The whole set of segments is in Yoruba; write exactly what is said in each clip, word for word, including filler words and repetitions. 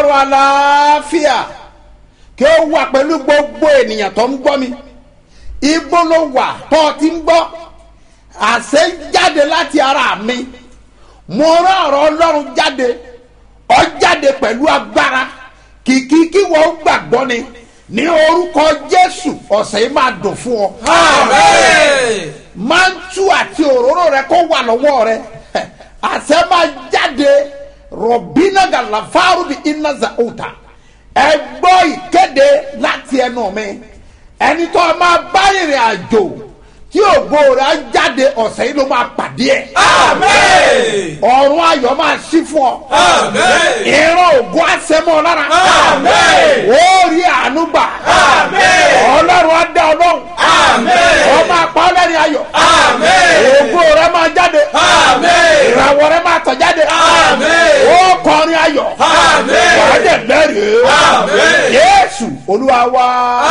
ọlọ́run aláfíà kí ó wà pẹ̀lú gbogbo ènìyàn tó ń gbọ́ mi. Ibo ló wà tó ti ń gbọ́ àṣẹ jáde láti ara mi. Mo rán ọ̀rọ̀ ọlọ́run jáde ó jáde pẹ̀lú agbára kìkì kí wọ́n gbàgbọ́ ni ní orúkọ Jésù. Ọ̀sẹ̀ yìí máa dùn fún ọ. Àmín. Mántù àti òróró rẹ kó wà lọ́wọ́ rẹ. Àṣẹ máa jáde rọ̀bínà gàlàfáàrù bí iná zàúta. Ẹ gbọ́ ìkéde láti ẹnu mi. Ẹni tó máa bá ìrìn àjò tí ògo rẹ̀ á jáde ọ̀sẹ̀ yìí ló máa pàdé ẹ̀. Àmín. Ọ̀run ayọ̀ máa ṣí fún ọ. Àmín. Ìran ògo á ṣẹ mọ́ ọ lára. Àmín. Ó rí àánú gbà. Àmín. Ọlọ́run á dá ọ lóhùn. Àmín. Ó máa pa ọ́ lẹ́rìn ayọ̀. Àmín. Ògo rẹ̀ máa jáde. Àmín. Ìràwọ̀ rẹ̀ máa tàn jáde. Àmín. Ó kọrin ayọ̀. Àmín. Wàá dẹ̀ lẹ́rìí. Àmín. Jésù Olúwa wa.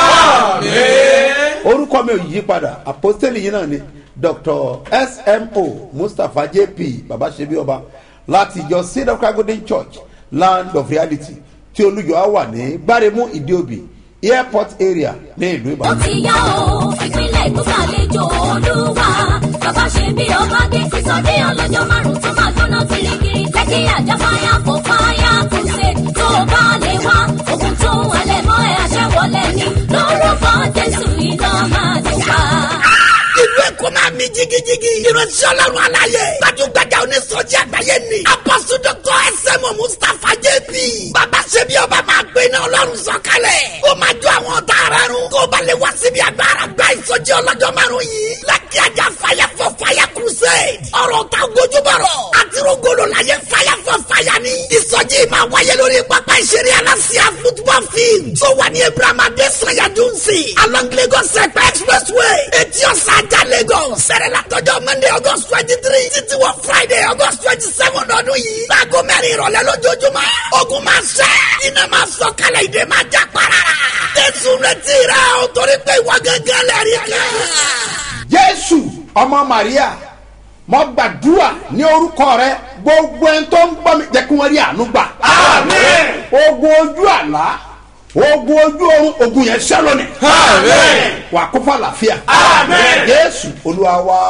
Àmín. Orúkọ mi ò yí padà àpọ́stélì yìí náà ni Doctor S M O Mustapha J P Babasebioba láti ìjọ Seed of Christ Golden Church Land of Reality tí olùjọ á wà ní Gbáremú Ìdíòbí Airport area ní ìlú Ìbàdàn. ó ti yá o ìpínlẹ̀ Èkó ṣàlejò Olúwa Babasebioba dé sísọdé ọlọ́jọ́ márùn-ún tó máa gbóná kirikiri lẹ́kì àjà fáyà fò fáyà crusade tó bá lè wá ogun tó wọlé mọ́ ẹ̀ àṣẹwọlé ni lórúkọ Jésù iná máa dùn pa. Ìlú Èkó máa mi jigijigi. Ìránṣẹ́ Ọlọ́run aláyé. Gbajúgbajà onísọjí àgbáyé ni. Apọ́sù Dr. S M O Mustapha J P Babasebioba máa gbé iná Ọlọ́run sọ̀kalẹ̀. Ó máa jó àwọn ọ̀tá ara run. Kó ba lè wá síbi agbára gba ìsọjí ọlọ́jọ́ márùn-ún yìí. Lákì àjà fire for fire crusade. Ọ̀rọ̀ ta gbójúbọ̀rọ̀. Àtirúgolo láyé fire for fire ni. Ìsọjí máa wáyé lórí pápá ìṣeré Aláṣíà football field. Tó wà ní Abraham Adesanya Dunsi. Along Lagos Ẹ̀pẹ́ expressway. Etí ọ̀sán ajá Lagos. Sẹ̀rẹ̀ látọjọ́ Monday August twenty three títí wọ Friday August twenty seven ọdún yìí. Láago mẹ́rin ìrọ̀lẹ́ lójoojúmọ́. Ogun máa ṣẹ́. Iná máa sọ kálẹ̀ ìdè máa já parara. Jésù retí rẹ̀ o torí pé ìwọ gángan lẹ́rìí kan. Jésù ọmọ Màríà mo gbàdúrà ní orúkọ rẹ gbogbo ẹni tó ń gbọ́ mi jẹ́ kí wọ́n rí àánú gbà. Àmín. Ogun ojú àlá ogun ojú oorun ogun yẹn ṣẹ́ lónìí. Àmín. Wà kó fà láfíà. Àmín. Jésù Olúwa wa.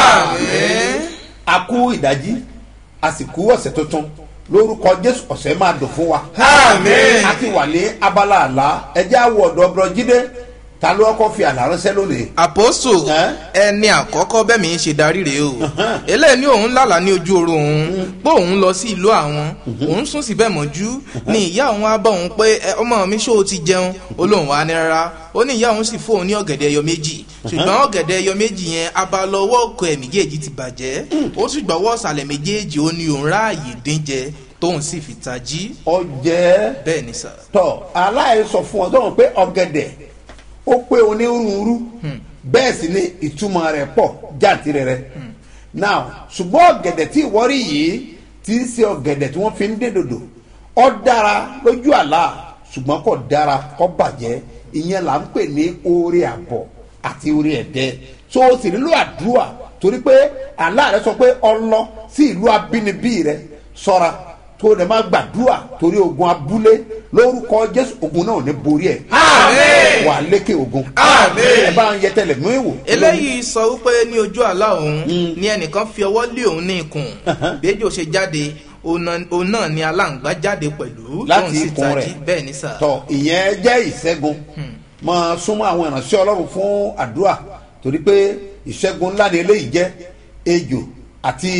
Àmín. A kú ìdájí a sì kú ọ̀sẹ̀ tuntun lórúkọ Jésù ọ̀sẹ̀ máa dùn fún wa. Àmín. A ti wà ní abala àlá ẹjẹ́ àwọ̀ ọ̀dọ́ ọ̀bọ̀rọ̀ jídé ta ló kọ́ fi àlá ránṣẹ́ lónìí. àpòsù Ẹ́? ẹni àkọ́kọ́ bẹ́ẹ̀ mi ń ṣe darí rèé o eléyìí ní òun lálàá ní ojú oorun òun pé òun lọ sí ìlú àwọn òun sùn síbẹ̀ mọ́jú ní ìyá òun á bá òun pé "Ẹ, ọmọ mi ṣó o ti jẹun ó lóun wá ní rárá ó ní ìyá òun sì fún òun ní ọ̀gẹ̀dẹ̀ ẹyọ méjì ṣùgbọ́n ọ̀gẹ̀dẹ̀ ẹyọ méjì yẹn abalọ́wọ́ ọkọ ẹ̀ méjèèjì ti bàjẹ́ ó sì gbọ́wọ́ ọ̀sàlẹ̀ méjèèjì ó ní òun ráàyè dín jẹ tóun sì fi tají. Ọjẹ́ bẹ́ẹ̀ ni sà. tọ aláì sọ fún ọ tó ń pé ọ̀gẹ̀dẹ̀ ó pé onírúurú bẹ́ẹ̀ sì ni ìtumọ̀ rẹ̀ pọ̀ jáàtìrẹ rẹ̀ now ṣùgbọ́n ọ̀gẹ̀dẹ̀ tí ìwọ rí yìí tí í ṣe ọ̀gẹ̀dẹ̀ tí wọ́n fi ń dé dòdò ó dára lójú àlá ṣùgbọ́n kò dára kò bàjẹ́ ìyẹn là ń pè ní oore àbọ̀ àti oore ẹ̀dẹ́ so o sì nílò àdúrà torí pé àlá rẹ sọ pé ọ lọ sí ìlú abínibí rẹ ṣọ́ra tó lè má gbàdúrà torí ogun abúlé lórúkọ Jésù ogun náà ní borí ẹ. Àmín. wà lékè ogun. Àmín. ẹ bá ń yẹ tẹlẹ mú ìwò. eléyìí sọ wípé ní ojú àlá òun ni ẹnìkan fi ọwọ́ lé òun ní ikùn bẹ́ẹ̀jọ́ ṣe jáde òun náà ni aláǹgbá jáde pẹ̀lú láti ikùn rẹ̀ bẹ́ẹ̀ ni sà. tọ ìyẹn jẹ́ ìṣẹ́gun máa súnmọ́ àwọn ìránṣẹ́ Ọlọ́run fún àdúrà torí pé ìṣẹ́gun ńlá ni eléyìí jẹ́ ejò àti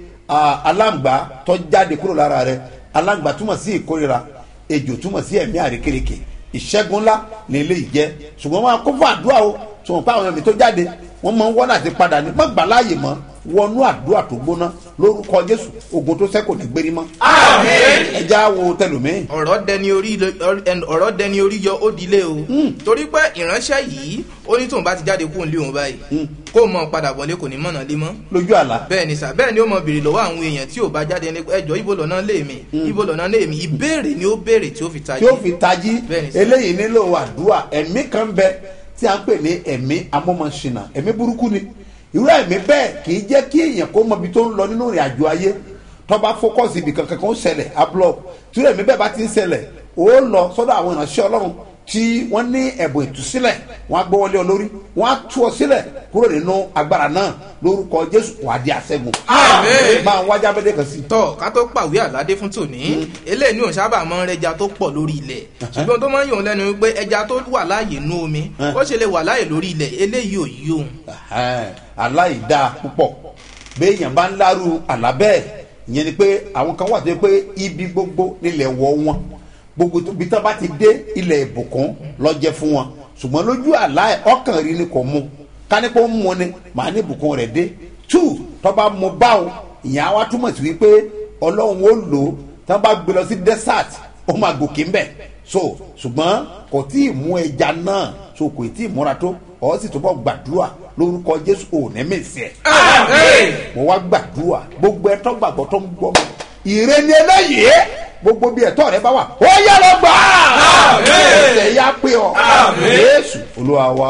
aláǹgbá tó jáde kúrò lára rẹ̀ aláǹgbá túmọ̀ sí ìkórira ejò túmọ̀ sí ẹ̀mí àrékérekè ìṣẹ́gun ńlá ni eléyìí jẹ́ ṣùgbọ́n wọn kó fún àdúrà o tí wọn pa àwọn ẹ̀mí tó jáde wọn máa ń wọ́n láti padà ní má gbà láàyè mọ́ wọnú àdúrà tó gbóná lórúkọ Jésù ogun tó ṣẹ́kù ní gbérí mọ́. Àmín. ẹja wo tẹlómi. ọ̀rọ̀ dẹni orí ọ̀rọ̀ dẹni orí yọ ó dilé o torí pé ìránṣẹ́ yìí ó ní tóun bá ti jáde kúrò nílé òun báyìí kó mọ padà wọlé kò ní mọ̀nà lé mọ́. lójú àlá. bẹ́ẹ̀ ni sà bẹ́ẹ̀ ni ó mọ béèrè lọ́wọ́ àwọn èèyàn tí ò bá jáde ní ẹjọ́ ibo lọ́nà lé mi ibo lọ́nà lé mi ìbéèrè ni ó béèrè tí ó fi tají. tí ó fi tají Bẹ́ẹ̀ ni sà. eléyìí nílò àdúrà ẹ̀mí kan bẹ tí a ń pè ní ẹ̀mí amọ́mọṣìnà ẹ̀mí burúkú ni irú ẹ̀mí bẹ́ẹ̀ kì í jẹ́ kí èèyàn kó mọ ibi tó ń lọ nínú ìrìn àjò ayé tó bá fókọ̀sì ibì kankan kan ó ṣẹlẹ̀ abúlọ̀ tí irú ẹ̀mí bẹ́ẹ̀ bá ti ń ṣẹlẹ̀ ó lọ sọ́dọ̀ àwọn ìránṣẹ́ ọlọ́run tí wọ́n ní ẹ̀bùn ìtúsílẹ̀ wọ́n á gbọ́wọ́lé ọ lórí wọ́n á tú ọ sílẹ̀ kúrò nínú agbára náà lórúkọ jésù wàá di àṣẹ́gun. Àmín. máa wájà bẹ́ẹ̀ kan sí. tọ́ ká tó pàwé àládé fún tòní eléyìí ní òun sábà máa ń rẹja tó pọ̀ lórí ilẹ̀ ṣùgbọ́n tó máa ń yòó lẹ́nu wípé ẹja tó wà láàyè nú omi ó ṣe lè wà láàyè lórí ilẹ̀ eléyìí ò yí òun. aláìda púpọ̀ béèyàn bá ń lárú àlá bẹ́ẹ̀ ìyẹn ni pé àwọn kan wà tó yẹ pé ibi gbogbo nílẹ̀ wọ̀ wọn gbogbo bí tán bá ti dé ilẹ̀ ìbùkún lọ́jẹ́ fún wọn ṣùgbọ́n lójú àlá ẹ̀ ọkàn rí ni kò mú kánípò ń mu ni màá ní ìbùkún rẹ̀ dé two tọ́ba mu báwo ìyẹn á wá túmọ̀ sí wípé ọlọ́run ó lò ó tán bá gbé lọ sí desert ó máa gòkè ńbẹ̀ so ṣùgbọ́n kò tí ì mú ẹja náà so kò tí ì múra tó ọ sì túbọ̀ gbàdúrà lórúkọ jésù ò ní mèsì ẹ̀ mo wá gbàdúrà gbogbo ẹ̀ tó gbàgbọ́ tó ń gbọ́ ìrẹ́ni eléyìí gbogbo bí ẹ̀tọ́ rẹ bá wà ó yẹ lọ gbà á ẹsẹ̀ ya pé ọ Jésù Olúwa wa.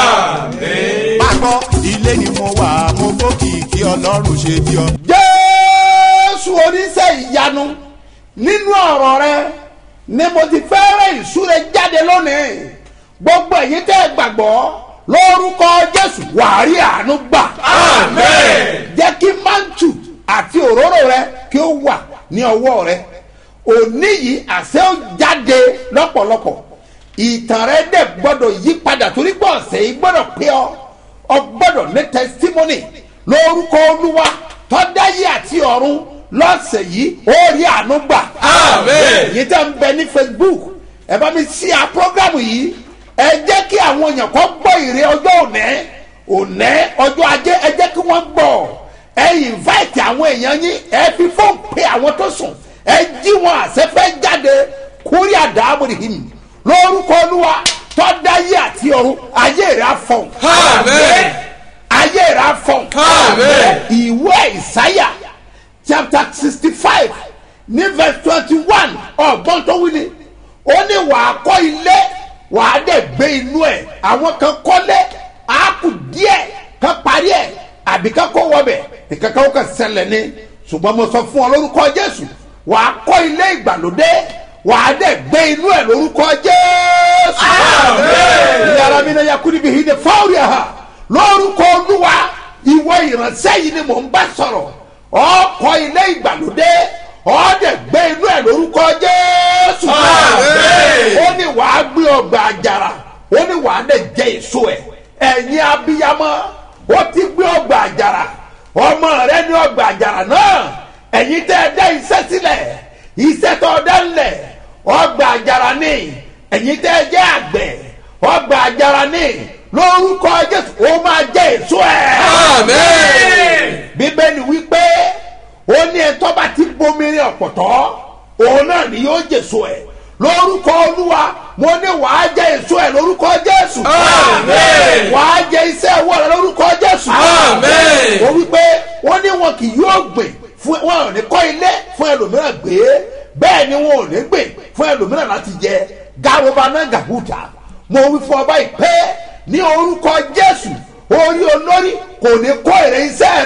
Pápọ̀ ilé ni mo wà mo gbókì kí Ọlọ́run ṣe bí ọ. Jésù oníṣẹ́ ìyanu nínú ọ̀rọ̀ rẹ ni mo ti fẹ́rẹ̀ ìsúre jáde lónìí gbogbo ẹ̀yin tẹ́ gbàgbọ́ lórúkọ Jésù wàá rí àánú gbà. Jẹ́ kí mántù àti òróró rẹ kí ó wà ní ọwọ́ rẹ òní yìí àṣẹ ó jáde lọ́pọ̀lọpọ̀ ìtàn rẹ dẹ̀ gbọ́dọ̀ yí padà torí pé ọ̀sẹ̀ yìí gbọ́dọ̀ pé ọ ọ gbọ́dọ̀ ní testimony lórúkọ Olúwa tọ́dáyé àti ọ̀run lọ́sẹ̀ yìí ó rí àánú gbà. yìí tẹ́ ń bẹ ní Facebook ẹ bá mi ṣí à prógrámù yìí ẹ jẹ́ kí àwọn èèyàn kó gbọ́ ìrè ọjọ́ òní òní ọjọ́ ajé ẹ jẹ́ kí wọ́n gbọ́ ẹ invite àwọn èèyàn yín ẹ fi fóònù pé àwọn tó sùn ẹ jí wọn àṣẹfẹ́ jáde kúrí àdàbòrì hìm lórúkọ Olúwa tọ́dáyé àti ọ̀run ayé rẹ̀ afọ̀n. ayé rẹ̀ afọ̀n. ìwé ìsáyà chapter sixty five ní verse twenty one ọ̀gbọ́n tó wí ni ó ní wàá kọ́ ilé wàá dẹ̀ gbé inú ẹ̀ àwọn kan kọ́lé àákù díẹ̀ kan parí ẹ̀ àbí kan kó wọbẹ̀ nìkan kan ó kàn ṣẹlẹ̀ ni ṣùgbọ́n mo sọ fún ọ lórúkọ Jésù wàá kọ́ ilé ìgbàlódé wàá dẹ̀ gbé inú ẹ̀ lórúkọ Jésù. ìyára mi náà yakuri bíi ní fáwọrì àhà lórúkọ Olúwa ìwọ ìránṣẹ́ yìí ni mò ń bá sọ̀rọ̀ ó kọ́ ilé ìgbàlódé ó dẹ̀ gbé inú ẹ̀ lórúkọ Jésù. ó ní wàá gbé ọgbà àjàrà ó ní wàá dẹ̀ jẹ èso ẹ̀ ẹ̀yin abiyamọ ó ti gbé ọgbà àjàrà ọmọ rẹ ní ọgbà àjàrà náà ẹ̀yin tẹ́ ẹ dá iṣẹ́ sílẹ̀ iṣẹ́ tó dá ńlẹ̀ ọgbà àjàrà ni ẹ̀yin tẹ́ ẹ jẹ́ àgbẹ̀ ọgbà àjàrà ni lórúkọ Jésù ó máa jẹ èso ẹ̀. Bíbélì wípé ó ní ẹ̀tọ́ bá ti bomirin ọ̀pọ̀tọ́ òun náà ni yóò jèso ẹ̀ lórúkọ Olúwa mo ní wàá jẹ èso ẹ̀ lórúkọ Jésù. wàá jẹ iṣẹ́ ọwọ́ rẹ lórúkọ Jésù. ó wípé ó ní wọn kì yóò gbìn fún wọn ò ní kọ́ ilé fún ẹlòmíràn gbé bẹ́ẹ̀ ni wọn ò ní gbè fún ẹlòmíràn láti jẹ gáwọ́bá náà gàbúta mo wí fún ọba ìpè ní orúkọ Jésù orí olórí kò ní kọ́ èrè iṣẹ́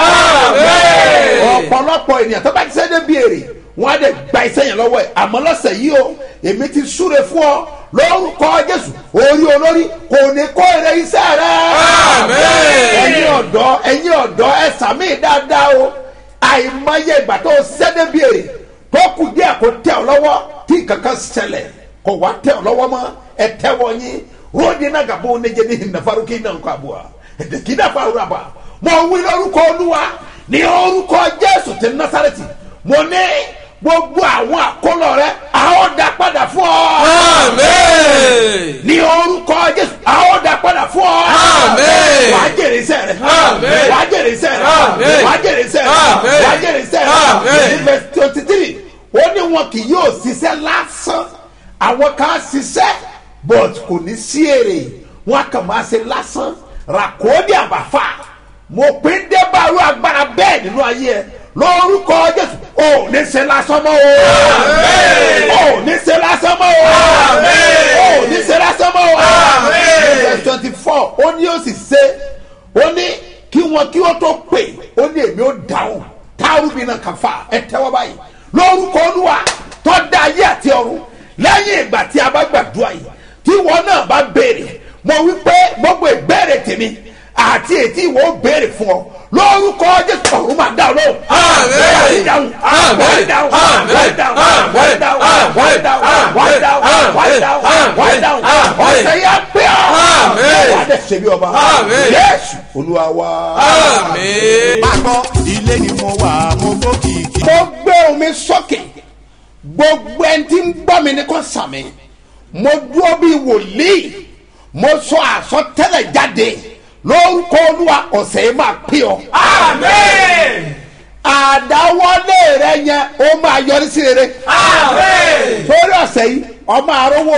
rẹ̀. ọ̀pọ̀lọpọ̀ ènìyàn tó bá ti ṣe débi èrè wọn á dẹ̀ gba iṣẹ́ yẹn lọ́wọ́ ẹ̀ àmọ́ lọ́sẹ̀ yìí o èmi ti súre fún ọ lórúkọ Jésù orí olórí kò ní kọ́ èrè iṣẹ́ rẹ̀. ẹ̀yin ọ̀dọ́ ẹ̀yin ọ̀dọ́ ẹ sàmì dáadáa o àìmọye ìgbà tó ṣiṣẹ́ débi èrè tó kù díẹ̀ kó tẹ̀ ọ́ lọ́wọ́ tí kankan ṣẹlẹ̀ kò wá tẹ̀ ọ́ lọ́wọ́ mọ́ ẹ tẹ́wọ́ yín ròdì náà gàbó oníjẹ ní ìnàfarúkì náà kọ́ àbúrò ẹ̀dẹ̀kí náà fà wúrà bá mo wí lórúkọ Olúwa ní orúkọ Jésù ti Násárẹ́tì mo ní gbogbo àwọn àkólọ rẹ àwọn dá padà fún ọ. Àmín. ní orúkọ Jésù àwọn dá padà fún ọ. Àmín. wàá jèrè iṣẹ́ rẹ. Àmín. wàá jèrè iṣẹ́ rẹ. Àmín. wàá jèrè iṣẹ́ rẹ. Àmín. wàá jèrè iṣẹ́ rẹ. Àmín. ní verse twenty three ó ní wọn kì yóò ṣiṣẹ́ lásán àwọn kan ṣiṣẹ́ but kò ní sí èrè wọn kàn máa ṣe lásán ràkóòdì àbáfà mo pín débàrú agbára bẹ́ẹ̀ nínú ayé ẹ lórúkọ Jésù ò ní ṣe lásán mọ́ o ò ní ṣe lásán mọ́ o ò ní ṣe lásán mọ́ o. verse twenty four ó ní ó sì ṣe ó ní kí wọn kí ó tó pè ó ní èmi ó dáhùn táwọn bí náà kàn fà ẹ tẹ́wọ́ báyìí lórúkọ Olúwa tó dá ayé àti ọ̀run lẹ́yìn ìgbà tí a bá gbàdúrà yìí tí ìwọ náà bá béèrè mo wí pé gbogbo ìbéèrè tèmi àti ètí ìwọ ó béèrè fún ọ lórúkọ Jésù ọ̀run máa dá ọ lóhùn. wọ́n dáhùn wọ́n dáhùn wọ́n dáhùn wọ́n dáhùn wọ́n dáhùn wọ́n dáhùn wọ́n dáhùn wọ́n dáhùn ọ̀sẹ̀ yà pé ọ́ wọ́n á dẹ̀ ṣe bí ọba Jésù Olúwa wa. Pápọ̀ ilé ni mo wà mo gbókìkí. mo gbé omi sókè gbogbo ẹni tí ń gbọ́ mi ní kò sàmì mo dúró bí wòlíì mo sọ àsọtẹ́lẹ̀ jáde lórúkọ Olúwa ọ̀sẹ̀ yìí máa pè ọ́. Amen. àdáwọlé rẹ yẹn ó máa yọrí sí rere. Amen. sórí ọ̀sẹ̀ yìí ọmọ àrówó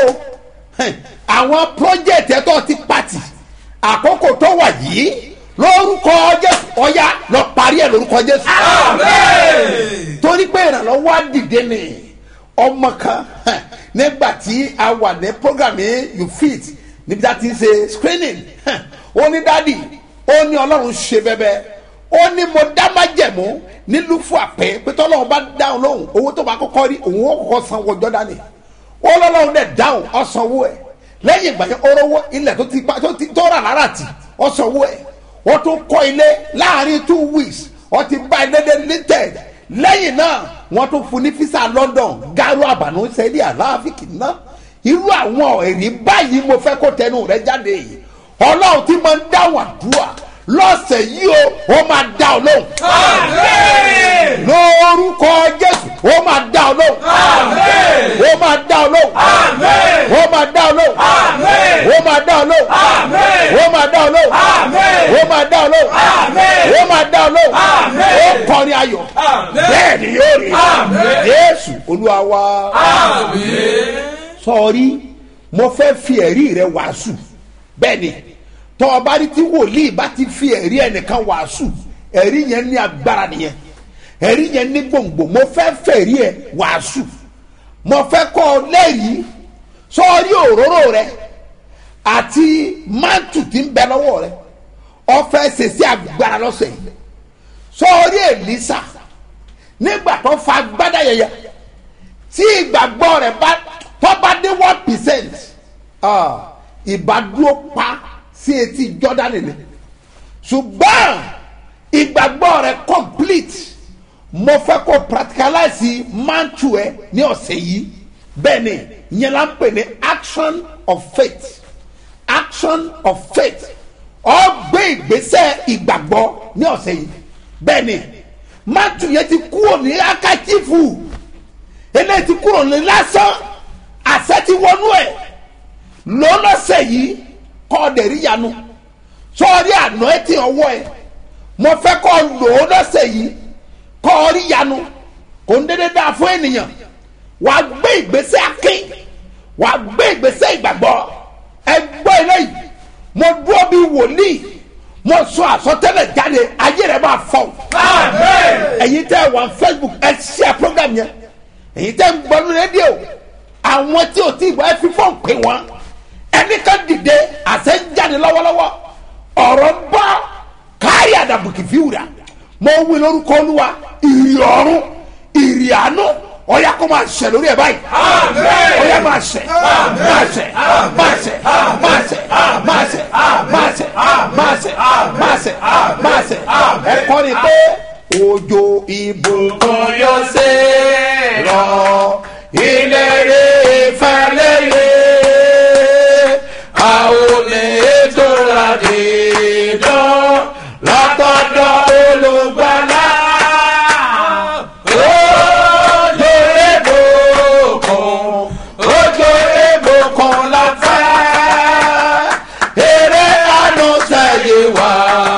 àwọn project ẹ̀tọ́ ti pàtì àkókò tó wà yìí lórúkọ Jésù ọ̀yá lọ parí ẹ̀ lórúkọ Jésù. Amen. torí pé ìrànlọ́wọ́ á dìde ni ọmọ kan nígbà tí a wà ní program yìí you fit níbi tá a ti ń ṣe screening ó ní dádì ó ní Ọlọ́run ṣe bẹ́bẹ́ ó ní mo dá májẹ̀mú nílùú fún àpẹ́ pé tọ́lọ́run bá dáhùn lóhùn owó tó bá kọ́kọ́ rí òun ó kọ́kọ́ sanwó Jọ́dánì ó lọ́lọ́run dẹ̀ dáhùn ó sanwó ẹ̀ lẹ́yìn ìgbà yẹn orówó ilẹ̀ tó ti tó ti tó rà lára tì ó sanwó ẹ̀ ó tún kọ́ ilé láàrin two weeks ó ti bá ilé dé limited lẹ́yìn náà wọ́n tún fún ní fisa London garo àbànú sẹ́lẹ̀ àlàáfíìkì náà irú àwọn ẹ̀rí báyìí mo fẹ́ kó tẹnu rẹ jáde yìí Ọlọ́run tí máa ń dáhùn àdúrà lọ́sẹ̀ yìí o ó máa dá ọ lóhùn. Amen. lórúkọ Jésù ó máa dá ọ lóhùn. Amen. ó máa dá ọ lóhùn. Amen. ó máa dá ọ lóhùn. Amen. ó máa dá ọ lóhùn. Amen. ó máa dá ọ lóhùn. Amen. ó máa dá ọ lóhùn. Amen. ó máa dá ọ lóhùn. Amen. ó kọrin ayọ̀. Amen. bẹ́ẹ̀ ni yóò rí. Amen. Jésù Olúwa wa. Amen. sọ̀rí mo fẹ́ fi ẹ̀rí rẹ wàásù bẹ́ẹ̀ ni tọ́ ọba rí tí wòlíì bá ti fi ẹ̀rí ẹnìkan wàásù ẹ̀rí yẹn ní agbára nìyẹn ẹ̀rí yẹn ní gbòǹgbò mo fẹ́ fẹ̀rí ẹ̀ wàásù mo fẹ́ kọ́ ọ lẹ́yìn sọ́ọ́rí òróró rẹ àti mántù tí ń bẹ lọ́wọ́ rẹ ọ fẹ́ ṣèṣì agbára lọ́sẹ̀ yìí sọ́ọ́rí Èlísà nígbà tó fa agbádá yẹyẹ tí ìgbàgbọ́ rẹ bá tó bá dé one percent ìbádúró pa sí etí Jọ́dánì ni ṣùgbọ́n ìgbàgbọ́ rẹ complete mo fẹ́ kó practicalize mantu ẹ ní ọ̀sẹ̀ yìí bẹ́ẹ̀ ni ìyẹn la ń pè ní action of faith action of faith ọ gbé ìgbésẹ̀ ìgbàgbọ́ ní ọ̀sẹ̀ yìí bẹ́ẹ̀ ni mantu yẹn ti kúrò ní akachifu eléyìí ti kúrò ní lásán àṣẹ ti wọnú ẹ̀ lọ́lọ́sẹ̀ yìí kọ́ ọ̀dẹ̀rí yanu sọ́ọ́rí àná ẹ̀ tí ọwọ́ ẹ̀ mo fẹ́ kọ́ lò ó lọ́sẹ̀ yìí kọ́ ọ̀rí yanu kò ń dédé dáa fún ènìyàn wà á gbé ìgbésẹ̀ akin wà á gbé ìgbésẹ̀ ìgbàgbọ́ ẹ gbọ́ eléyìí mo dúró bí wòlíì mo sọ àsọtẹ́lẹ̀ jáde ayé rẹ̀ máa fọ́ ẹ̀yin tẹ́ ẹ wà ní Facebook ẹ share program yẹn ẹ̀yin tẹ́ ń gbọ́ ní rédíò àwọn tí o ti gbọ́ ẹ fi fọ́ọ̀n pè wọ́n ẹni kan dìde àṣẹ ń jáde lọ́wọ́lọ́wọ́ ọ̀rọ̀ ń bọ́ káyì àdàbùkì fíwùrà mo wí lórúkọ Olúwa ìrì ọ̀run ìrì àánú ọ̀yá kó máa ṣẹ lórí ẹ̀ báyìí ọ̀yá máa ṣẹ máa ṣẹ máa ṣẹ máa ṣẹ máa ṣẹ máa ṣẹ máa ṣẹ máa ṣẹ máa ṣẹ ẹ kọ́ ni pé òjò ìbùkún yóò ṣe rọ ilé rẹ̀ fẹ́lẹ́lẹ́ àwọn ètò àdìdán látọ̀dọ̀ olùgbàlà òjò ìbùkún òjò ìbùkún láfẹ́ èrè àánú sẹ́yìn wá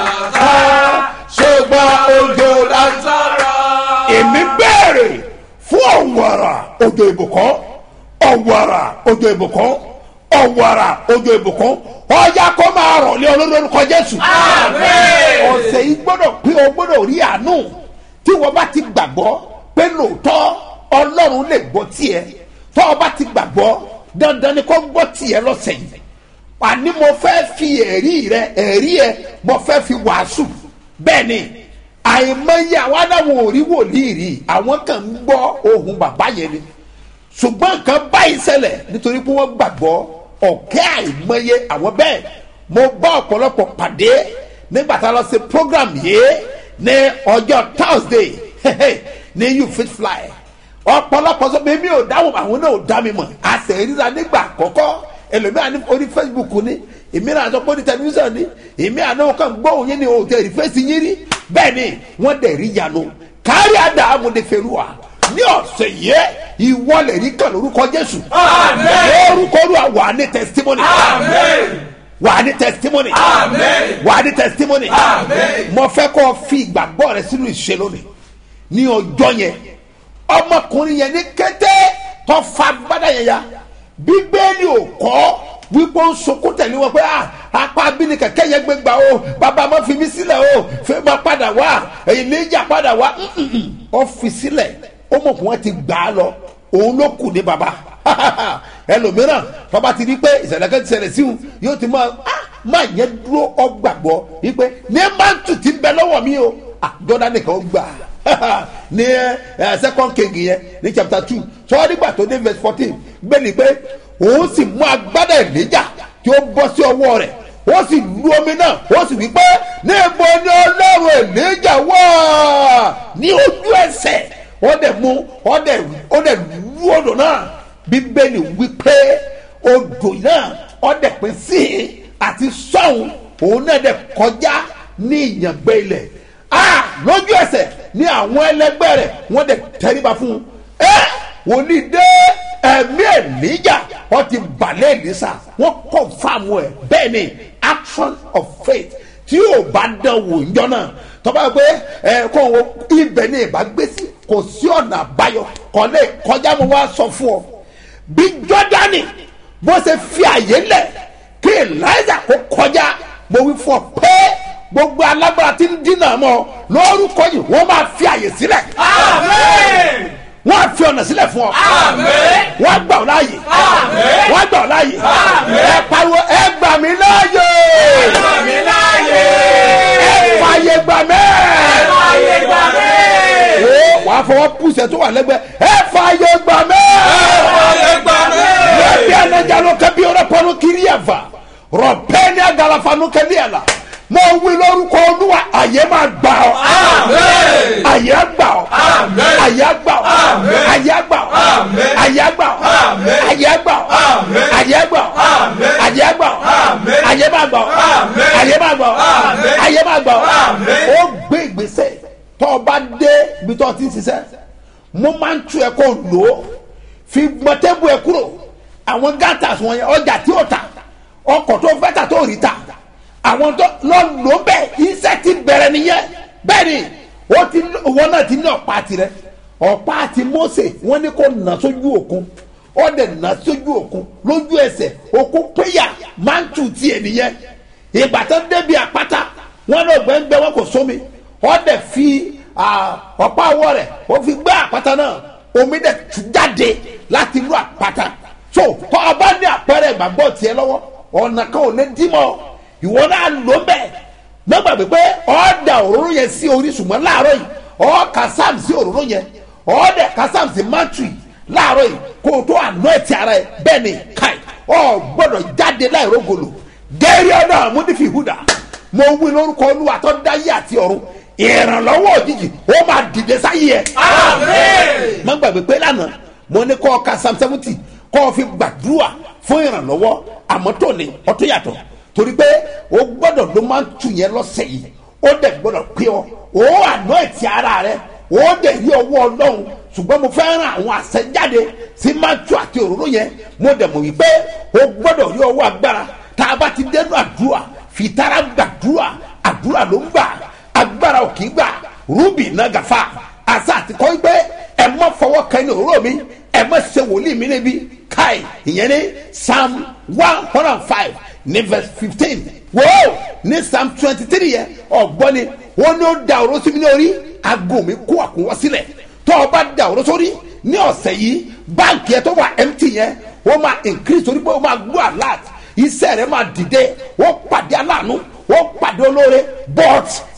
ṣùgbọ́n òjò lásán. èmi béèrè fún ọ̀wàrà òjò ìbùkún ọ̀wàrà òjò ìbùkún ọ̀wàrà òjò ìbùkún ọ̀yá kó máa rọ̀ lé olórúkọ Jésù. ọ̀sẹ̀ yìí gbọ́dọ̀ pé o gbọ́dọ̀ rí àánú tí wọ́n bá ti gbàgbọ́ pé lóòótọ́ Ọlọ́run lè gbọ́ tiẹ̀ tọ́ ọ bá ti gbàgbọ́ dandan ni kó gbọ́ tiẹ̀ lọ́sẹ̀ yìí àní mo fẹ́ fi ẹ̀rí rẹ ẹ̀rí ẹ mo fẹ́ fi wàásù bẹ́ẹ̀ ni àìmọye àwọn adáwọn òrí wòlíì rí àwọn kan ń gbọ́ ohùn bàbá yẹn ni ṣùgbọ́n nǹkan báyìí ṣẹlẹ̀ nítorí pé wọ́n gbàgbọ́ ọ̀kẹ́ àìmọye àwọn bẹ́ẹ̀ mo bá ọ̀pọ̀lọpọ̀ pàdé nígbà tá a lọ sí program yìí ní ọjọ́ Thursday ní you fit fly ọ̀pọ̀lọpọ̀ sọ pé mi ò dáhùn àwọn náà ò dá mi mọ̀ àṣẹ ìríra nígbà àkọ́kọ́ ẹlòmíràn ní orí Facebook ní èmi náà sọ pé ní tẹlifíṣàn ní èmi àná kan gbóhùn yín ní o tẹ̀ rí fèsì yín rí bẹ́ẹ̀ ni wọ́n dẹ̀ rí yanu kárí àdá amúnifẹ́lúwa ní ọ̀sẹ̀ yẹ ìwọlẹ̀ rí kan lórúkọ Jésù lórúkọ Olúwa wà ní testimony wà ní testimony wà ní testimony mo fẹ́ kó fi ìgbàgbọ́ rẹ sínú ìṣe lónìí ní ọjọ́ yẹn ọmọkùnrin yẹn ní kété tó fa gbádà yẹn ya Bíbélì ò kọ́ wípé ó ń sunkún tẹ̀lé wọn pé apá bíní kẹ̀kẹ́ yẹn gbé gbà o bàbá má fi mí sílẹ̀ o fẹ́ má padà wá èyí léjà padà wá ó fi sílẹ̀ ó mọ̀ kí wọ́n ti gbà á lọ òun ló kù ní bàbá ẹlòmíràn bàbá ti rí pé ìṣẹ̀lẹ̀ kan ti ṣẹlẹ̀ sí òun yóò ti máa má yẹn dúró ọgbàgbọ́ wípé ní mántù ti bẹ lọ́wọ́ mi o àjọ́dá nìkan ó gbà ní second king yẹn ní chapter two sọ nígbà tó dé verse fourteen gbé ni pé òun sì mú agbádá ìléjà tí ó bọ́ sí ọwọ́ rẹ̀ ó sì lu omi náà ó sì wí pé níbo ni Ọlọ́run ìléjà wà ní ojú ẹsẹ̀ ó dẹ̀ mú ó dẹ̀ ó dẹ̀ lu odò náà Bíbélì wí pé odò náà ó dẹ̀ pín sí àti sọ́hun òun náà dẹ̀ kọjá ní ìyàngbẹ́ ilẹ̀ ah lójú ẹsẹ̀ ní àwọn ẹlẹgbẹ́ rẹ̀ wọ́n dẹ̀ tẹríba fún un ẹ́ wòlíì dé ẹ̀mí Èlíjà wọ́n ti balẹ̀ Èlísà wọ́n confirm ẹ̀ bẹ́ẹ̀ ni action of faith tí yóò bá dán wò ńjọ́ náà tọ́ba pé ẹ kó o ibẹ̀ ní ìbágbésí kò sí ọ̀nà àbáyọ kọ́lé kọjá mo wá sọ fún ọ bí Jọ́dánì bó ṣe fi àyè lẹ̀ kí Èlíjà kó kọjá mo wí fún ọ pé gbogbo alágbára tí ń dínà mọ́ lórúkọ yìí wọ́n máa fi àyè sílẹ̀. Àmín. wọ́n á fi ọ̀nà sílẹ̀ fún ọ. Àmín. wọ́n á gbà ọ́ láàyè. Àmín. wọ́n á gbà ọ́ láàyè. Àmín. ẹ pariwo ẹ gbà mí láàyè. ẹ gbà mí láàyè. ẹ fàyè gbà mí. ẹ fàyè gbà mí. o wà á fọwọ́ pùsẹ̀ tó wà lẹ́gbẹ̀ẹ́ ẹ fàyè gbà mí. ẹ fàyè gbà mí. lẹ́bí ẹnẹjà ló kẹ́ bí ọ̀rẹ́ pọnú kiri ẹ̀fà rọ̀pẹ́ni àgàlàfànú kẹ́lí ẹ̀ la mo wí lórúkọ Olúwa àyè máa gbà ọ́. Àmín. àyè gbà ọ́. Àmín. àyè gbà ọ́. Àmín. àyè gbà ọ́. Àmín. àyè gbà ọ́. Àmín. àyè gbà ọ́. Àmín. àyè gbà ọ́. Àmín. àyè gbà ọ́. Àmín. àyè máa gbà ọ́. Àmín. àyè máa gbà ọ́. Àmín. àyè máa gbà ọ́. Àmín. ó gbé ìgbésẹ̀ tó o bá dé ibi tó o ti ń ṣiṣẹ́ mo máa ń tu ẹ̀ kó lò ó fi gbọ́tẹ́bù ẹ̀ kúrò àwọn gátàs wọn yẹn ọjà tí ó ta ọkọ̀ tó fẹ́ ta tó rí ta àwọn tó lọ lò bẹ́ẹ̀ iṣẹ́ ti bẹ̀rẹ̀ nìyẹn bẹ́ẹ̀ ni ó ti wọn náà ti ní ọ̀pá tirẹ̀ ọ̀pá àti Mósè wọ́n ní kó nà sójú òkun ó dẹ̀ nà sójú òkun lójú ẹsẹ̀ òkun péyà máa ń tù tiẹ̀ nìyẹn ìgbà tó débi àpáta wọ́n náà gbẹ́ngbẹ́ wọn kò sómi ó dẹ̀ fi ọ̀pá ọwọ́ rẹ̀ ó fi gbé àpáta náà omi dẹ̀ tú jáde láti inú àpáta so tó o bá ní àpẹẹrẹ ìgbàgbọ́ tiẹ̀ lọ́wọ́ ọ̀nà kan ò lè dí mọ́ ìwọ náà lò bẹ́ẹ̀ lọ́gbà pé ọ̀ọ́dà òróró yẹn sí orí ṣùgbọ́n láàárọ̀ yìí ọ̀ọ́ka sam sí òróró yẹn ọ̀ọ́dà ka sam sí mátù yìí láàárọ̀ yìí kó o tó àná ẹ̀tì ara ẹ̀ bẹ́ẹ̀ ni káì ọ̀ gbọ́dọ̀ jáde láìrógolo gẹ́rí ọ̀nà àmúdífìhúdà mo wí lórúkọ Olúwa tó dáyé àti ọ̀run ìrànlọ́wọ́ òjijì ó máa dìde sáyé ẹ̀. Àmín. má gbàgbé pé lánàá mo ní kọ́ ọ̀ka sam seventy kọ́ ọ fi gbàdúrà fún ìrànlọ́wọ́ àmọ́ tó ní ọtún yàtọ̀ torí pé o gbọ́dọ̀ ló máa ń tu yẹn lọ́sẹ̀ yìí ó dẹ̀ gbọ́dọ̀ pé ọ o àná ẹ̀tì ara rẹ o dẹ̀ rí ọwọ́ Ọlọ́run ṣùgbọ́n mo fẹ́ ràn àwọn àṣẹjáde sí máa tu àti òróró yẹn mo dẹ̀ mọ̀ wípé o gbọ́dọ̀ rí ọwọ́ agbára tá a bá ti dẹnu àdúrà fìtara gbàdúrà àdúrà ló ń gbà agbára ò kì í gbà rúbì náà gàfà àṣà àti kọ́ pé ẹ má fọwọ́ kan ní òróró mi ẹ má ṣe wòlíì mi níbi káì ìyẹn ní psalm one hundred and five ní verse fifteen wo ní psalm twenty three yẹn ọ̀gbọ́ni wọn ní ó da òróró sí mi ní orí aago mi kó àkúnwọ́ sílẹ̀ tó o bá da òróró sórí ní ọ̀sẹ̀ yìí báńkì yẹn tó wà empty yẹn wọ́n máa increase torí pé wọ́n máa gbọ́ alert iṣẹ́ rẹ̀ máa dìde wọ́n pàdé aláàánú wọ́n pàdé olóore but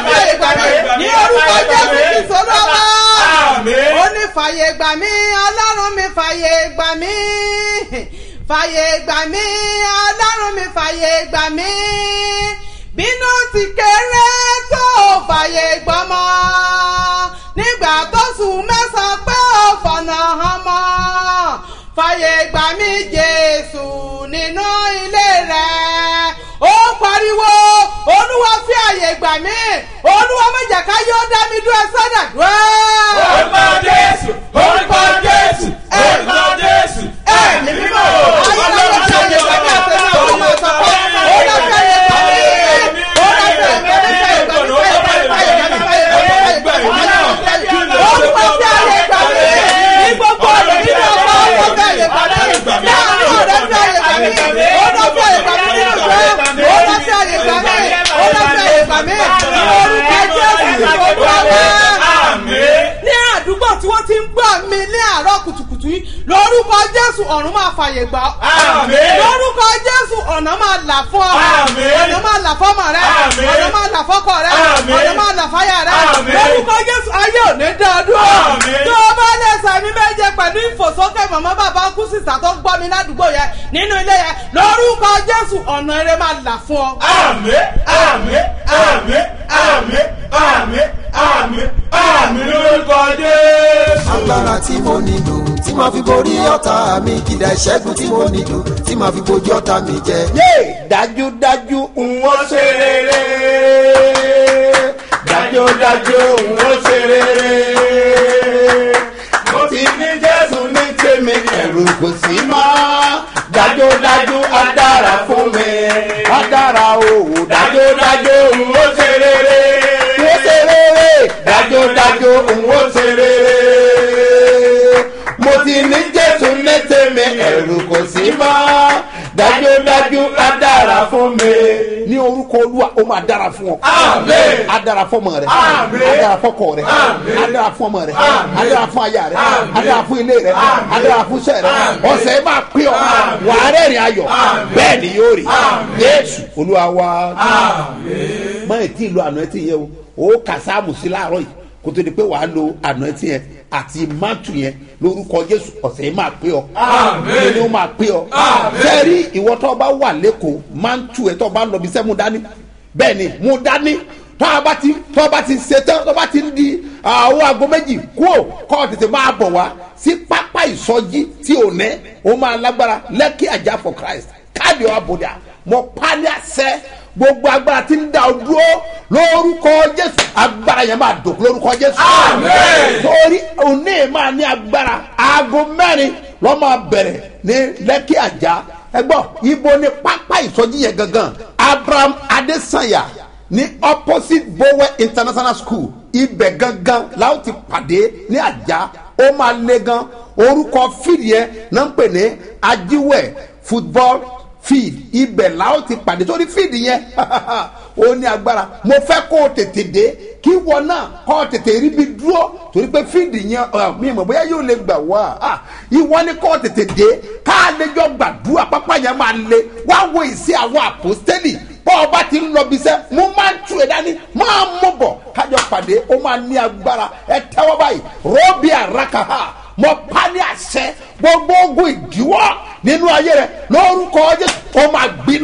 fi àyè gbà mí ní orúkọ Jésù Kristi Olúwa. Ó ní fàyè gbà mí Ọlọ́run mi fàyè gbà mí fàyè gbà mí Ọlọ́run mi fàyè gbà mí bínú ti kéré tó fàyè gbọ́mọ nígbà tó sùn mẹ́sàn-án pé ó fọ̀nà hàn mọ́ fàyè gbà mí Jésù nínú ilé rẹ̀ ó pariwo Olúwa fi àyè gbà mí Olúwa má jẹ́ ká yóò dá mi dúró sọ́dà dúró. orúkọ Jésù orúkọ Jésù orúkọ Jésù ẹ̀mí mímọ́ Ọlọ́run ṣe àyè gbà mí àtẹnudọ́ ọmọ ìsọ̀kọ́ ó lọ sí àyè gbà mí ó lọ sí àyè gbà mí àyè gbà mí àyè gbà mí àyè gbà mí àyè gbà mí Olúwa fi àyè gbà mí ní gbogbo ọ̀rọ̀ nínú ọgbà ọgbà fi àyè gbà mí láàrin ọ̀rẹ́ fi àyè gbà mí ó lọ fi àyè gbà mí nínú ìgbà ó lọ fi àyè gbà mí ó lọ fi àyè gbà mí ní orúkọ Jésù Olúwa ní àdúgbò tí wọ́n ti ń gbọ́ mi ní àárọ̀ kùtùkùtù yìí lórúkọ Jésù ọ̀run máa fàyè gbà ọ́ lórúkọ Jésù ọ̀nà máa là fún ọ ọ̀nà máa là fọ́mọ rẹ ọ̀nà máa là fọ́kọ rẹ ọ̀nà máa là fáyà rẹ lórúkọ Jésù ayé ò ní dá ọ dúró tó o bá lè sàmì méje pẹ̀lú ìfòsókè mọ̀mọ́ bàbá kú sísà tó gbọ́ mi ládùúgbò yẹn nínú ilé yẹn lórúkọ jésù ọ̀nà eré máa là fún ọ. àmín àmín àmín àmín àmín àmín àmín lórúkọ jésù. agbára tí mo nílò tí màá fi borí ọ̀tá mi kìdá ìṣẹ́gun tí mo nílò tí màá fi bojú ọ̀tá mi jẹ. yé dájúdájú n ó ṣe rere dájúdájú n ó ṣe rere mo ti ní jésù ní tèmi ẹ̀rù kò sí mọ́ dájúdájú á dára fún mi á dára o dájúdájú n ó ṣe rere n ó ṣe rere dájúdájú n ó ṣe rere mo ti ní jésù ní tèmi ẹ̀rù kò sí mọ́ dájúdájú á dára fún mi. ní orúkọ olúwa ó máa dára fún ọ. àmín. á dára fún ọmọ rẹ. àmín. á dára fún ọkọ rẹ. àmín. á dára fún ọmọ rẹ. àmín. á dára fún aya rẹ. àmín. á dára fún ilé rẹ. àmín. á dára fún iṣẹ́ rẹ. àmín. ọ̀sẹ̀ yìí máa pín ọ. àmín. wà á rẹ́rìn ayọ̀. àmín. bẹ́ẹ̀ ni yóò rí. àmín. Jésù olúwa wa. àmín. mọ ètí ìlú àná ẹtì yẹn o ó kà sáàmù sí láàárọ̀ yìí kó tó di pé wàá lo àná ẹtì yẹn àti máàtù yẹn lórúkọ jésù ọ̀sẹ̀ yìí máa pé ọ. àmín. ìlú máa pé ọ. àmín. sẹ́ẹ̀rí ìwọ tó bá wà lẹ́kọ̀ọ́ máàtù ẹ̀ tó bá lọ bí sẹ́ mú dání bẹ́ẹ̀ ni mú dání tó a bá ti tó a bá ti ṣe tán tó a bá ti ń di àwọn aago méjì kú ò kọ́ ọ tètè máa bọ̀ wá sí pápá ìsọjí tí ò ní ó máa lágbára lẹ́kì àjà for christ káàdì ọ̀ àbòdà mọ pálí àṣẹ gbogbo agbára tí ń da ọ dúró lórúkọ jésù agbára yẹn máa dòkú lórúkọ jésù. àmín. torí òní máa ní agbára aago mẹ́rin lọ́ máa bẹ̀rẹ̀ ní lẹ́kì àjà ẹgbọ́n ibo ni pápá ìsọjí yẹn gangan abraham adesanya ní opposite bowe international school ibẹ̀ gangan la ó ti pàdé ní àjà ó máa le gan orúkọ fídì yẹn náà ń pè ní ajíwẹ̀ football field ibẹ̀ la ó ti pàdé torí field yẹn ó ní agbára mo fẹ́ kó o tètè dé kí wọn náà kó o tètè rí bí dúró torí pé field yẹn mi mọ̀ bóyá yóò lè gbà wá ìwọ ni kó o tètè dé ká lè jọ gbàdúrà pápá yẹn máa le wá wo ìsí àwọn àpòstélì bọ́ ọba ti ń lọ bí sẹ́ mo máa ń tu ẹ̀ dání máa mú bọ̀ kájọ pàdé ó máa ní agbára ẹ tẹ́wọ́ báyìí rọ́bì àràkàhà mo pa ní àṣẹ gbogbo ogun ìdíwọ́ nínú ayé rẹ lórúkọ jésù ó máa gbiná.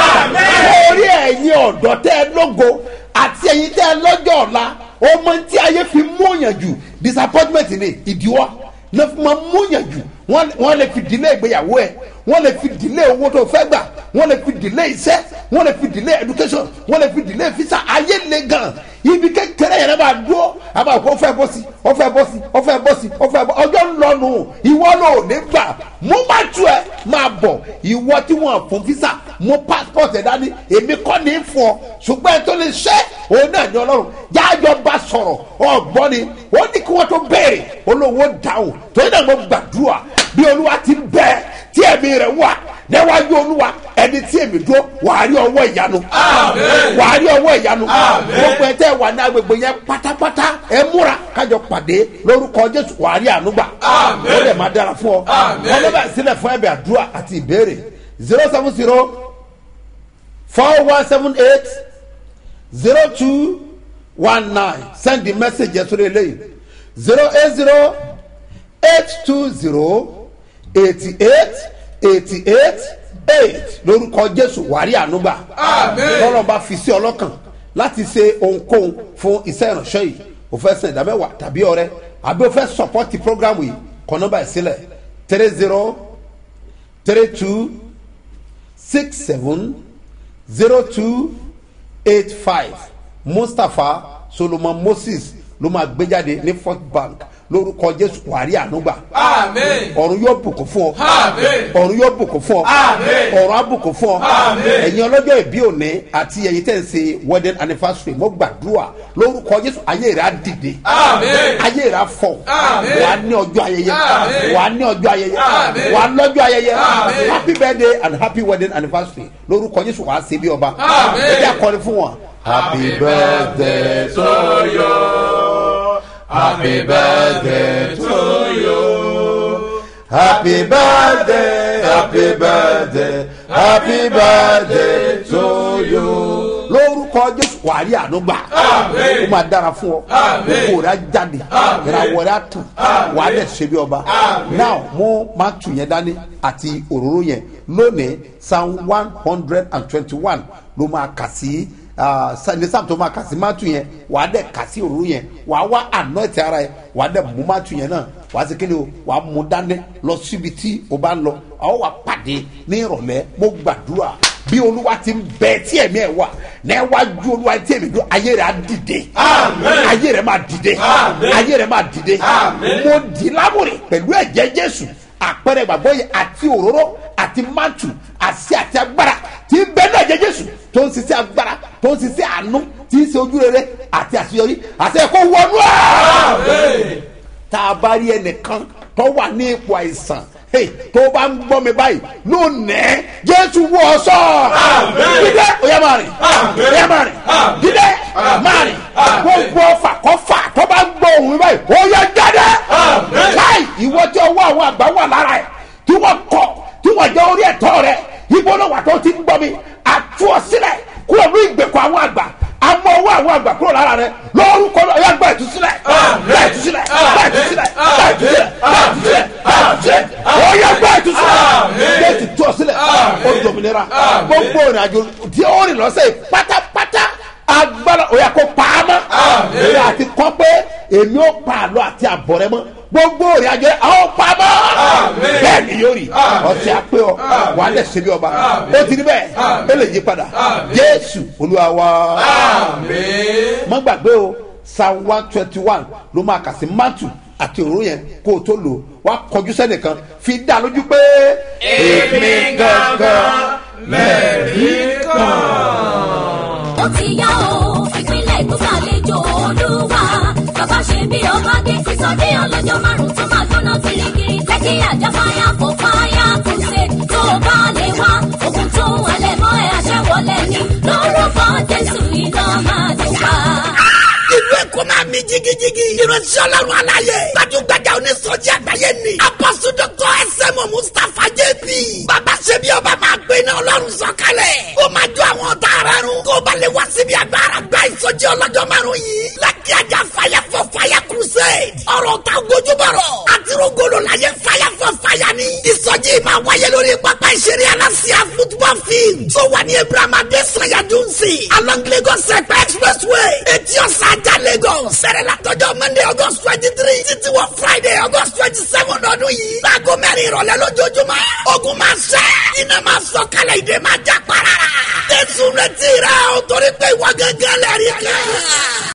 lórí ẹ̀yin ọ̀dọ́ tẹ́ ẹ lógo àti ẹ̀yin tẹ́ ẹ lọ́jọ́ ọ̀la ọmọ tí ayé fi múyàn jù disappointment ni ìdíwọ́ ló fi máa múyàn jù wọ́n lè fi dìlé ìgbéyàwó ẹ̀ wọ́n lè fi dìlé owó tó fẹ́ gbà wọ́n lè fi dìlé iṣẹ́ wọ́n lè fi dìlé education wọ́n lè fi dìlé visa ayé le gan ibi kékeré yẹn bá dúró àbá òkú ó fẹ́ bọ́ sí ó fẹ́ bọ́ sí ó fẹ́ bọ́ sí ó fẹ́ bọ́ ọjọ́ ń lọ nù ìwọ ló ní gbà mú má tu ẹ máa bọ̀ ìwọ tí wọ́n fún visa mú passport ẹ̀ dání èmi kọ́ ní fún ọ ṣùgbọ́n ẹ tó lè ṣe òun náà ní ọlọ́run jájọ bá sọ̀rọ̀ ọ̀gbọ́n ni ó ní kí wọ́n tó béèrè olówó dáhùn torí náà mo gbàdúrà bí olúwa ti bẹ́ẹ̀ tí ẹ̀mí rẹ̀ wà níwájú olúwa ẹni tí èmi dúró wàá rí ọwọ́ ìyanu wàá rí ọwọ́ ìyanu gbogbo ẹ tẹ́ wà ní agbègbè yẹn pátápátá ẹ múra kájọ pàdé lórúkọ jésù wàá rí ànúgbà ó lè má dára fún ọ wọn ló bá sílẹ̀ fún ẹ̀bẹ̀ àdúrà àti ìbéèrè zero seven zero four one seven eight zero two one nine send the message yẹn sórí eléyìí zero eight zero eight two zero eighty eight eighty eight eight lórúkọ jésù wàrí ànúgbà lọ́rọ̀ bá fi sí ọlọ́kàn láti ṣe ohunkóhun fún iṣẹ́ ìránṣẹ́ yìí o fẹ́ san ìdámẹ́wàá tàbí ọrẹ àbí o fẹ́ sọpọ́tì program yìí kọ nọ́mbà ìsílẹ̀ three zero three two six seven zero two eight five mustapha solomon moses ló máa gbé jáde ní first bank lórúkọ jésù wàrí ànúgbà ọ̀run yóò bùkún fún ọ ọ̀run yóò bùkún fún ọ ọ̀run á bùkún fún ọ ẹ̀yin ọlọ́jọ́ ìbí òní àti ẹ̀yin tẹ̀ ń ṣe wedding anniversary mo gbàdúrà lórúkọ jésù ayé rẹ̀ á dìde ayé rẹ̀ á fọ̀ wà á ní ọjọ́ ayẹyẹ wà á ní ọjọ́ ayẹyẹ wà á lọ́jọ́ ayẹyẹ happy birthday and happy wedding anniversary lórúkọ jésù wà á ṣe bí ọba ẹ jẹ́ akọrin fún wọn. happy birthday to you. Happy birthday to you. Happy birthday, happy birthday, happy birthday to you. Lórúkọ Jésù wàá rí àánú gbà ó máa dára fún ọ gbogbo rẹ á jáde ìràwọ̀ rẹ á tàn wàá dẹ̀ ṣe bí ọba now mo máa tù yẹn dání àti òróró yẹn lónìí psalm one hundred and twenty-one ló máa kà sí ní sáà tó máa kà sí mátù yẹn wàá dẹ̀ kà sí òróró yẹn wàá wá anoint ara yẹn wàá dẹ̀ mú mátù yẹn náà wàá sì kéde o wàá mú dání lọ síbi tí o bá ń lọ àwọn wàá pàdé ní ìrọ̀lẹ́ mo gbàdúrà bí olúwa ti ń bẹ tí ẹ̀mí ẹ̀ wà n'ẹwájú olúwa tí èmi dún ayé rẹ̀ á dìde ayé rẹ̀ máa dìde ayé rẹ̀ máa dìde mo dì lámùrè pẹ̀lú ẹ̀jẹ̀ jésù àpẹẹrẹ ìgbàgbọ́ yẹn àti òróró àti mátù àti àti agbára tí ń bẹ náà ẹ̀jẹ̀ jésù tó ń ṣiṣẹ́ agbára tó ń ṣiṣẹ́ àánú tí ń ṣe ojú rere àti àṣeyọrí àti ẹ̀kọ́ wọnú ẹ̀ tá a bá rí ẹnìkan tó wà ní ipò àìsàn tó bá ń gbọ́ mi báyìí lónìí jésù wọ ọ sọ dídé oyè máa rìn oyè máa rìn dídé máa rìn gbogbo ọfà kọfà tó bá ń gbọ́ òun mi báyìí oyè jáde láì ìwọ tí ọwọ́ àwọn àgbà wà lára ẹ̀ tí wọ́n kọ̀ tí wọ́n jẹ́ orí ẹ̀tọ́ rẹ̀ ibo ló wà tó ti ń gbọ́ mi àtú ọ sílẹ̀ kúrò ní ìgbèkùn àwọn àgbà àmọ́ owó àwọn àgbà kúrò lára rẹ̀ lórúkọ ọyọ gbà ìtúsílẹ̀ gbà ìtúsílẹ̀ gbà ìtúsílẹ̀ gbà ìtúsílẹ̀ gbà ìtúsílẹ̀ gbà ìtúsílẹ̀ ọyọ gbà ìtúsílẹ̀ gbà ìtú ọ sílẹ̀ ó dòmìnira gbogbo ìrìnàjò tí ó rìn lọ́sẹ̀ pátápátá agbára òyà kó pa á mọ́ òyà àti kọ́ pé èmi ó pa àlọ́ àti àbọ̀ rẹ mọ́ gbogbo ìrìnàjò àwọn pa mọ́ bẹ́ẹ̀ ni yóò rí ọtí àpé ọ wà lẹ̀ ṣe bí ọba ó ti rí bẹ́ẹ̀ ẹ lè yí padà jésù olúwa wa má gbàgbé o psalm one twenty one ló máa kà sí mátù àti òróró yẹn kó o tó lò wá kọjú sẹ́nìkan fi dá lójú pé èmi gangan lẹ́rìí kan. ó ti yá o ìpínlẹ̀ èkó ṣàlejò olúwa bàbá ṣe bí ọba dé sísọdí ọlọ́jọ́ márùn tó máa gbóná kirikiri lẹ́kí àjà fáyà fò fáyà crusade tó bá lè wá ogun tó halẹ̀ mọ́ ẹ̀ àṣẹwọlẹ̀ ni lórúkọ jésù iná máa dùn pa. ìlú èkó máa mi jigijigi ìránṣẹ́ ọlọ́run aláyé gbajúgbajà onísọjí àgbáyé ni apọ́sù dọ́kítọ̀ ẹsẹ̀mọ mustapha jẹ́bi bàbá ṣe bí ọba máa gbé iná ọlọ́run sọ̀kalẹ̀ ó máa jó àwọn ọ̀tá rẹ̀ run kó bá lè wá síbi agbára gba ìsọjí ọlọ́jọ́ márùn yìí lákì ajá fire for fire crusade ọ̀rọ̀ ta gojúbọ̀rọ̀ àti rogolo láyé fire for fire ni ìsọjí máa wáyé lórí pápá ìṣeré aláṣẹ football field tó wà ní abraham adesanya dunsi along lagos ẹ̀pẹ́ expressway etí ọ̀sán ajá lagos sẹ̀rẹ̀ látọjọ́ monday august twenty three títí wọ friday august twenty seven ọdún yìí láago mẹ́rin ìrọ̀lẹ́ lójoojúmọ́ ogun máa ṣẹ́ iná máa sọ kálẹ̀ ìdè máa já parara tẹ̀sùn retí rẹ̀ ò torí pé ìwọ gángan lẹ́rìí kan.